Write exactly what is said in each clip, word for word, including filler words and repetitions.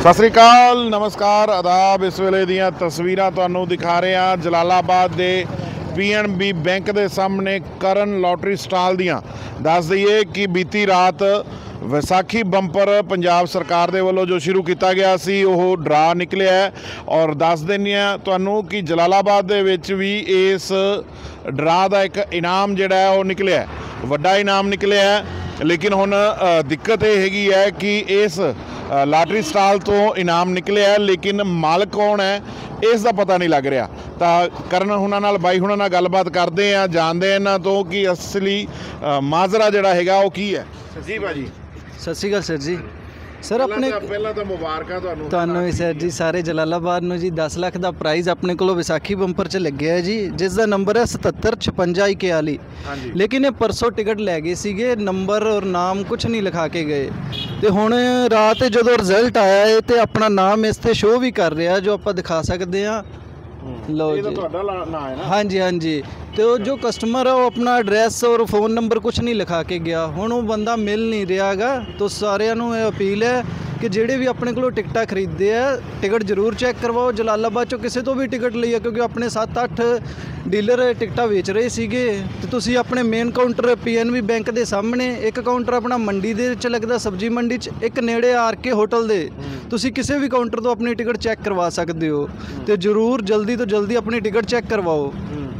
सत श्री अकाल, नमस्कार, आदाब। इस वेले दियां तस्वीरां तुहानूं दिखा रहे हैं जलालाबाद के पी एन बी बैंक के सामने करण लॉटरी स्टाल दियां। दस दईए कि बीती रात विसाखी बंपर पंजाब सरकार दे वल्लों जो शुरू किया गया सी वो ड्रा निकलिया है और दस दिंदे आ तुहानूं कि जलालाबाद दे विच भी इस ड्रा का एक इनाम जिहड़ा है वो निकलिया है, वड्डा इनाम निकलिया है। लेकिन हुण दिक्कत ये हैगी है कि इस लाटरी स्टाल तो इनाम निकले है लेकिन मालक कौन है इस दा पता नहीं लग रहा। तो करण हुणां नाल बाई हुणां नाल गलबात करते हैं, जानते हैं इन्हां तो कि असली माजरा जिहड़ा हैगा वो की है। जी भाजी सत श्री अकाल सर जी। सर अपने पहला तो मुबारकां तुहानूं ਤੁਹਾਨੂੰ ਵੀ सर जी सारे जलालाबाद ਨੂੰ जी दस ਲੱਖ ਦਾ ਪ੍ਰਾਈਜ਼ ਆਪਣੇ ਕੋਲੋਂ ਵਿਸਾਖੀ ਬੰਪਰ 'ਚ ਲੱਗਿਆ ਹੈ जी, जिस ਦਾ ਨੰਬਰ है सतहत्तर छप्पन इक्याली। लेकिन ये परसों टिकट लै गए सीगे, नंबर और नाम कुछ नहीं लिखा के गए तो हुण रात जो रिजल्ट आया है तो अपना नाम इस ते शो भी कर रहा जो आप दिखा सकते हैं। लो जी, हाँ जी हाँ जी। तो जो कस्टमर है वो अपना एड्रैस और फ़ोन नंबर कुछ नहीं लिखा के गया, हुण वो बंदा मिल नहीं रहा गा। तो सारिਆਂ ਨੂੰ ਇਹ अपील है कि ਜਿਹੜੇ भी अपने को टिकटा खरीदते हैं टिकट जरूर चैक करवाओ। जलालाबाद चो किसी तो भी टिकट ली है क्योंकि अपने सत्त अठ डीलर टिकटा बेच रहे सीगे। तो तुसी अपने main counter P N B bank के सामने, एक काउंटर अपना मंडी दे च लगदा सब्जी मंडी च, एक नेड़े आर के होटल दे, तुसी किसी भी काउंटर तो अपनी टिकट चैक करवा सकते हो। तो जरूर जल्दी तो जल्दी अपनी टिकट चैक करवाओ।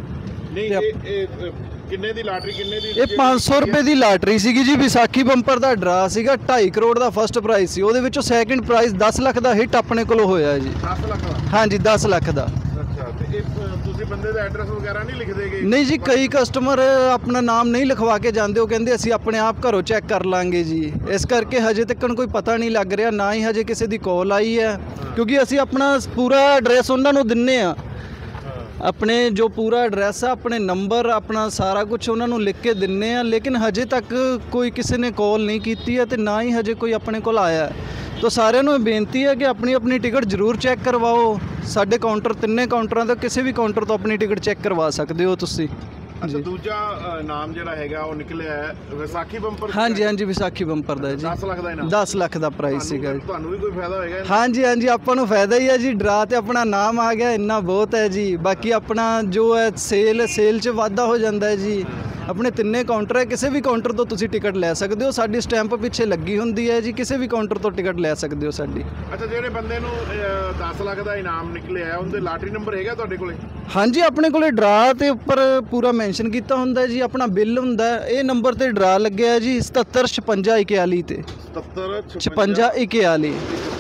किन्ने दी लाटरी किन्ने दी? ये पाँच सौ रुपए की लाटरी सीगी जी। विसाखी बंपर का ड्रा सीगा, ढाई करोड़ का फस्ट प्राइज सी, ਉਹਦੇ ਵਿੱਚੋਂ सैकेंड प्राइज दस ਲੱਖ ਦਾ ਹਿੱਟ ਆਪਣੇ ਕੋਲ ਹੋਇਆ ਜੀ। दस ਲੱਖ ਦਾ? हाँ जी दस ਲੱਖ ਦਾ। ਅੱਛਾ, ਤੇ ਇਹ ਤੁਸੀਂ ਬੰਦੇ ਦਾ ਐਡਰੈਸ ਵਗੈਰਾ ਨਹੀਂ ਲਿਖਦੇਗੇ? नहीं जी, कई कस्टमर अपना नाम नहीं लिखवा के जाते, वो कहते ਅਸੀਂ अपने आप घरों चैक कर लांगे जी। इस करके हजे तक कोई पता नहीं लग रहा, ना ही हजे किसी की कॉल आई है क्योंकि ਅਸੀਂ अपना पूरा एड्रैस उन्होंने ਨੂੰ ਦਿੰਨੇ ਆ। अपने जो पूरा एड्रैस है, अपने नंबर, अपना सारा कुछ उन्होंने लिख के दिन्ने आ। लेकिन हजे तक कोई किसी ने कॉल नहीं की है तो ना ही हजे कोई अपने को आया है। तो सारिਆਂ ਨੂੰ बेनती है कि अपनी अपनी टिकट जरूर चैक करवाओ। साढ़े काउंटर तिन्ने काउंटरां तो किसी भी काउंटर तो अपनी टिकट चैक करवा सकते हो तुसी। अच्छा, दूजा नाम जिहड़ा हैगा वो निकलिया है विसाखी बंपर? हाँ जी हाँ जी, विसाखी बंपर दा जी। दस ਲੱਖ ਦਾ ਇਨਾਮ? दस ਲੱਖ ਦਾ ਪ੍ਰਾਈਸ ਸੀਗਾ ਜੀ। ਤੁਹਾਨੂੰ ਵੀ ਕੋਈ ਫਾਇਦਾ ਹੋਏਗਾ? हाँ जी हाँ जी, ਆਪਾਂ ਨੂੰ ਫਾਇਦਾ ਹੀ ਹੈ ਜੀ। ਡਰਾ ਤੇ ਆਪਣਾ ਨਾਮ ਆ ਗਿਆ, ਇੰਨਾ ਬਹੁਤ ਹੈ ਜੀ। ਬਾਕੀ ਆਪਣਾ ਜੋ ਹੈ ਸੇਲ ਸੇਲ 'ਚ ਵਾਧਾ ਹੋ ਜਾਂਦਾ ਹੈ ਜੀ। ਆਪਣੇ ਤਿੰਨੇ ਕਾਊਂਟਰ ਹੈ, ਕਿਸੇ ਵੀ ਕਾਊਂਟਰ ਤੋਂ ਤੁਸੀਂ ਟਿਕਟ ਲੈ ਸਕਦੇ ਹੋ। ਸਾਡੀ ਸਟੈਂਪ ਪਿੱਛੇ ਲੱਗੀ ਹੁੰਦੀ ਹੈ ਜੀ, ਕਿਸੇ ਵੀ ਕਾਊਂਟਰ ਤੋਂ ਟਿਕਟ ਲੈ ਸਕਦੇ ਹੋ ਸਾਡੀ। ਅੱਛਾ, ਜਿਹੜੇ ਬੰਦੇ ਨੂੰ ਦਸ ਲੱਖ ਦਾ ਇਨਾਮ ਨਿਕਲਿਆ ਉਹਦੇ ਲਾਟਰੀ ਨੰਬਰ ਹੈਗਾ ਤੁਹਾਡੇ ਕੋਲੇ? हाँ जी, अपने को ड्रा के उपर पूरा मैंशन किया होंगे जी, अपना बिल होंगे, ये नंबर से ड्रा लगे है जी सतहत्तर छप्पन इक्याली ते सतहत्तर छप्पन इक्याली।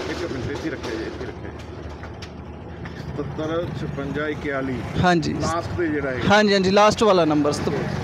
सतहत्तर छप्पन इक्याली, हाँ जी लास्ट पे जेड़ा है? हाँ जी हाँ जी, लास्ट वाला नंबर।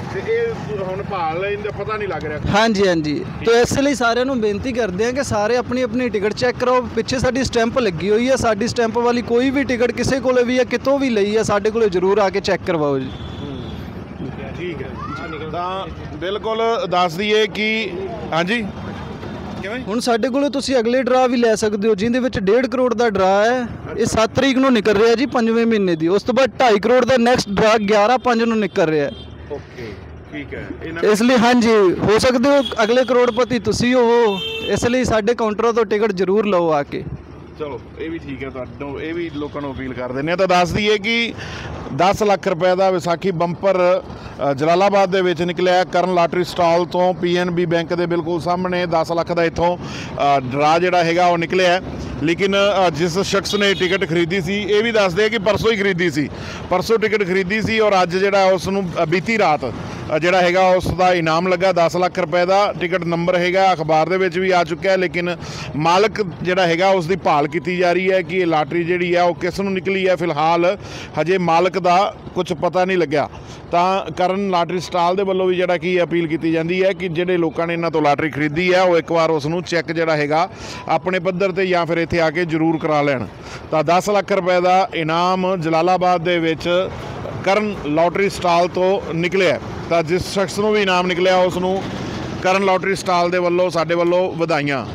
पता नहीं लग रहा? हाँ जी हाँ जी। तो इसलिए सारे बेनती करते हैं कि सारे अपनी अपनी टिकट चैक कराओ। पिछे साडी स्टैंप लगी हुई है, साडी स्टैंप वाली कोई भी टिकट किसी को भी है, कितों भी लई है, साडे कोल जरूर आके चैक करवाओ जी। ठीक है, तो बिल्कुल दस दईए कि हाँ जी ਹੁਣ ਸਾਡੇ ਕੋਲ ਤੁਸੀਂ ਅਗਲੇ ਡਰਾ ਵੀ ਲੈ ਸਕਦੇ ਹੋ ਜਿਹਦੇ ਵਿੱਚ डेढ़ ਕਰੋੜ ਦਾ ਡਰਾ ਹੈ। ਇਹ ਸੱਤ ਤਰੀਕ ਨੂੰ ਨਿਕਲ ਰਿਹਾ ਜੀ ਪੰਜਵੇਂ ਮਹੀਨੇ ਦੀ। ਉਸ ਤੋਂ ਬਾਅਦ ਢਾਈ ਕਰੋੜ ਦਾ ਨੈਕਸਟ ਡਰਾ ਗਿਆਰਾਂ ਪੰਜ ਨੂੰ ਨਿਕਲ ਰਿਹਾ। ਓਕੇ, ਠੀਕ ਹੈ। ਇਸ ਲਈ ਹਾਂਜੀ ਹੋ ਸਕਦੇ ਹੋ ਅਗਲੇ ਕਰੋੜਪਤੀ ਤੁਸੀਂ ਹੋ, ਇਸ ਲਈ ਸਾਡੇ ਕਾਊਂਟਰਾਂ ਤੋਂ ਟਿਕਟ ਜ਼ਰੂਰ ਲਓ ਆ ਕੇ। ਚਲੋ ਇਹ ਵੀ ਠੀਕ ਹੈ, ਤੁਹਾਨੂੰ ਇਹ ਵੀ ਲੋਕਾਂ ਨੂੰ ਅਪੀਲ ਕਰ ਦਿੰਦੇ ਆ। ਤਾਂ ਦੱਸ ਦਈਏ ਕਿ दस ਲੱਖ ਰੁਪਏ ਦਾ ਵਿਸਾਖੀ ਬੰਪਰ ਜਲਾਲਾਬਾਦ ਦੇ ਵਿੱਚ ਨਿਕਲਿਆ ਕਰਨ ਲਾਟਰੀ ਸਟਾਲ ਤੋਂ। ਪੀ ਐਨ ਬੀ ਬੈਂਕ ਦੇ ਬਿਲਕੁਲ ਸਾਹਮਣੇ ਦਸ ਲੱਖ ਦਾ ਇੱਥੋਂ ਡਰਾ ਜਿਹੜਾ ਹੈਗਾ ਉਹ ਨਿਕਲਿਆ। लेकिन जिस शख्स ने टिकट खरीदी सी, ये भी दस दे कि परसों ही खरीदी सी, परसों टिकट खरीदी सी और अज जिहड़ा उसनूं बीती रात जिहड़ा हैगा उसका इनाम लगा दस ਲੱਖ रुपए का। टिकट नंबर हैगा अखबार दे विच भी आ चुका है, लेकिन मालक जिहड़ा हैगा उसकी भाल की जा रही है कि ये लाटरी जिहड़ी है वो किस नूं निकली है। फिलहाल हजे मालक का कुछ पता नहीं लग्या। तो करण लाटरी स्टाल दे वल्लों भी जिहड़ा कि अपील की जाती है कि जिहड़े लोगों ने इन्हां तो लाटरी खरीदी है वो एक बार उसनूं चैक जिहड़ा हैगा अपने पद्धर ते या फिर ਇੱਥੇ ਆ ਕੇ ਜ਼ਰੂਰ ਕਰਾ ਲੈਣ। ਤਾਂ दस ਲੱਖ ਰੁਪਏ ਦਾ ਇਨਾਮ ਜਲਾਲਾਬਾਦ ਦੇ ਵਿੱਚ ਕਰਨ ਲੋਟਰੀ ਸਟਾਲ ਤੋਂ ਨਿਕਲਿਆ। ਤਾਂ ਜਿਸ ਸ਼ਖਸ ਨੂੰ ਵੀ ਇਨਾਮ ਨਿਕਲਿਆ ਉਸ ਨੂੰ ਕਰਨ ਲੋਟਰੀ ਸਟਾਲ ਦੇ ਵੱਲੋਂ ਸਾਡੇ ਵੱਲੋਂ ਵਧਾਈਆਂ।